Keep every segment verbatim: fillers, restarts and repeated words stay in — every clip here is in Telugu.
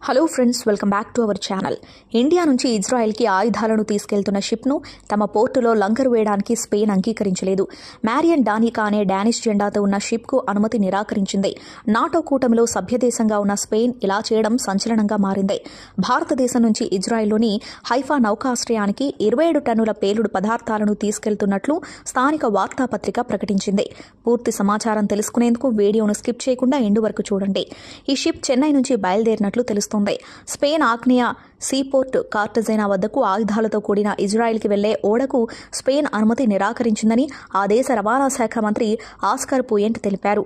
Hello friends, welcome back to our channel. India నుంచి ఇజ్రాయెల్కి ఆయుధాలను తీసుకెళ్తున్న షిప్ను తమ పోర్టులో లంగరు వేయడానికి స్పెయిన్ అంగీకరించలేదు. మ్యారియన్ డానికా అనే డానిష్ జెండాతో ఉన్న షిప్కు అనుమతి నిరాకరించింది. నాటో కూటమిలో సభ్యదేశంగా ఉన్న స్పెయిన్ ఇలా చేయడం సంచలనంగా మారింది. భారతదేశం నుంచి ఇజ్రాయెల్లోని హైఫా నౌకాశ్రయానికి ఇరవై ఏడు టన్నుల పేలుడు పదార్థాలను తీసుకెళ్తున్నట్లు స్థానిక వార్తాపత్రిక ప్రకటించింది. పూర్తి సమాచారం తెలుసుకునేందుకు వీడియోను స్కిప్ చేయకుండా ఎండు వరకు చూడండి. ఈ షిప్ చెన్నై నుంచి బయలుదేరినట్లు తెలుస్తుంది. స్పెయిన్ ఆగ్నేయ సీపోర్ట్ కార్టజైనా వద్దకు ఆయుధాలతో కూడిన ఇజ్రాయెల్కి వెళ్లే ఓడకు స్పెయిన్ అనుమతి నిరాకరించిందని ఆ దేశ రవాణా శాఖ మంత్రి ఆస్కర్ పుయెంట్ తెలిపారు.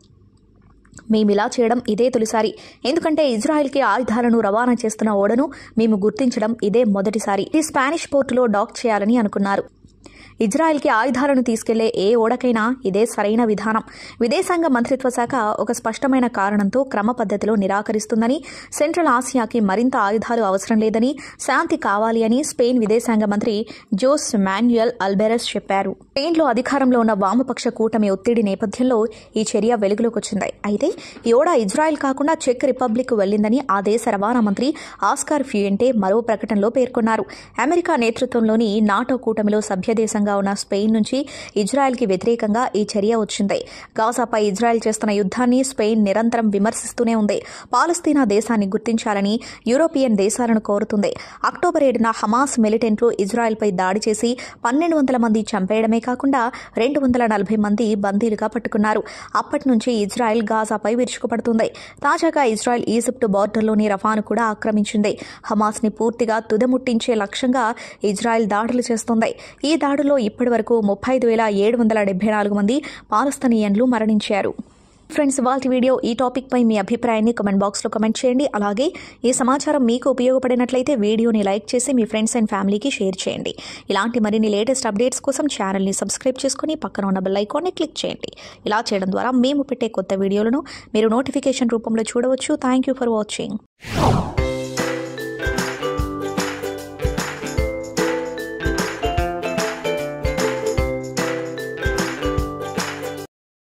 మేమిలా చేయడం ఇదే తొలిసారి, ఎందుకంటే ఇజ్రాయెల్కి ఆయుధాలను రవాణా చేస్తున్న ఓడను మేము గుర్తించడం ఇదే మొదటిసారి. ఈ స్పానిష్ పోర్టులో డాక్ చేయాలని అనుకున్నారు. ఇజ్రాయెల్కి ఆయుధాలను తీసుకెళ్లే ఏ ఓడకైనా ఇదే సరైన విధానం. విదేశాంగ మంత్రిత్వ శాఖ ఒక స్పష్టమైన కారణంతో క్రమ పద్ధతిలో నిరాకరిస్తుందని, సెంట్రల్ ఆసియాకి మరింత ఆయుధాలు అవసరం లేదని, శాంతి కావాలి అని స్పెయిన్ విదేశాంగ మంత్రి జోస్ మాన్యుయల్ అల్బెరెస్ చెప్పారు. స్పెయిన్లో అధికారంలో ఉన్న వామపక్ష కూటమి ఒత్తిడి నేపథ్యంలో ఈ చర్య వెలుగులోకి వచ్చింది. అయితే ఈ ఓడ ఇజ్రాయెల్ కాకుండా చెక్ రిపబ్లిక్ వెళ్లిందని ఆ దేశ రవాణా మంత్రి ఆస్కార్ ఫ్యూయెంటే మరో ప్రకటనలో పేర్కొన్నారు. అమెరికా నేతృత్వంలోని నాటో కూటమిలో సభ్యదేశంగా ఉన్న స్పెయిన్ నుంచి ఇజ్రాయెల్కి వ్యతిరేకంగా ఈ చర్య వచ్చింది. గాజాపై ఇజ్రాయెల్ చేస్తున్న యుద్ధాన్ని స్పెయిన్ నిరంతరం విమర్శిస్తూనే ఉంది. పాలస్తీనా దేశాన్ని గుర్తించాలని యూరోపియన్ దేశాలను కోరుతుంది. అక్టోబర్ ఏడున హమాస్ మిలిటెంట్లు ఇజ్రాయెల్పై దాడి చేసి పన్నెండు వందల మంది చంపేయడమే కాకుండా రెండు వందల నలభై మంది బందీలుగా పట్టుకున్నారు. అప్పటి నుంచి ఇజ్రాయెల్ గాజాపై విరుచుకుపడుతుంది. తాజాగా ఇజ్రాయెల్ ఈజిప్ట్ బార్డర్లోని రఫాను కూడా ఆక్రమించింది. హమాస్ ని పూర్తిగా తుదముట్టించే లక్ష్యంగా ఇజ్రాయెల్ దాడులు చేస్తోంది. ఈ దాడుల్లో ఇప్పటి వరకు ముప్పై ఐదు వేల ఏడు వందల డెబ్బై నాలుగు మంది పాలస్తీనియన్లు మరణించారు. ఫ్రెండ్స్, ఇవాల్టి వీడియో ఈ టాపిక్ పై మీ అభిప్రాయాన్ని కామెంట్ బాక్స్ లో కామెంట్ చేయండి. అలాగే ఈ సమాచారం మీకు ఉపయోగపడినట్లయితే వీడియోని లైక్ చేసి మీ ఫ్రెండ్స్ అండ్ ఫ్యామిలీకి షేర్ చేయండి. ఇలాంటి మరిన్ని లేటెస్ట్ అప్డేట్స్ కోసం ఛానల్ ని సబ్స్క్రైబ్ చేసుకుని పక్కన ఉన్న బెల్ ఐకాన్ ని క్లిక్ చేయండి. ఇలా చేయడం ద్వారా మేము పెట్టే కొత్త వీడియోలను మీరు నోటిఫికేషన్ రూపంలో చూడవచ్చు. Thank you for watching.